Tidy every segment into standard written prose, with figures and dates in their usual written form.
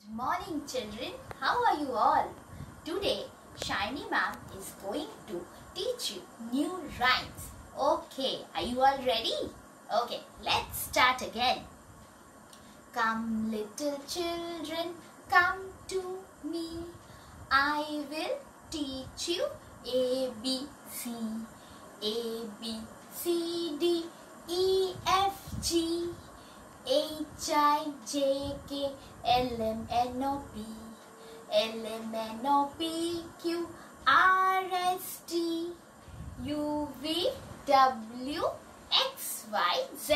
Good morning children, how are you all? Today Shiny ma'am is going to teach you new rhymes. Okay, are you all ready? Okay, let's start again. Come little children, come to me. I will teach you A, B, C. A, B, C, D, E, F, G. H, I, J, K, L, M, N, O, P. L, M, N, O, P, Q, R, S, T. U, V, W, X, Y, Z.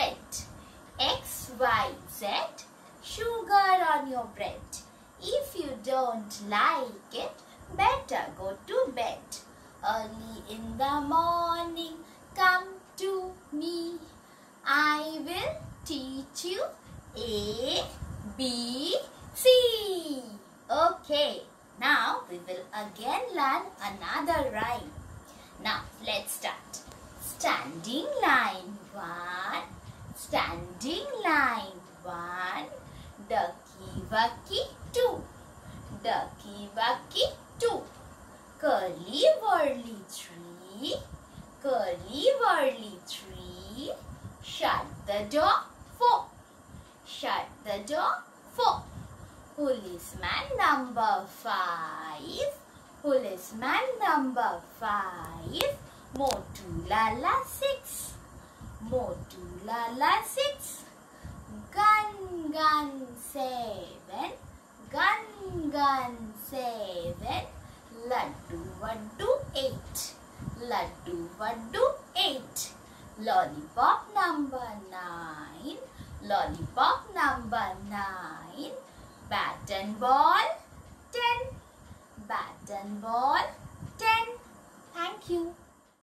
X, Y, Z, sugar on your bread. If you don't like it, better go to bed. Early in the morning, come to me. I will teach you A, B, C. Okay, now we will again learn another rhyme. Now let's start. Standing line 1, standing line 1, ducky wucky 2, ducky wucky 2, curly whirly 3, curly whirly 3, shut the door 4, shut the door 4, policeman number 5, policeman number 5, Motu Lala 6, Motu Lala 6, gun gun 7, gun gun 7, Laddu Vaddu 8, Laddu Vaddu 8, lollipop number 9, lollipop number 9, bat and ball 10, bat and ball 10. Thank you.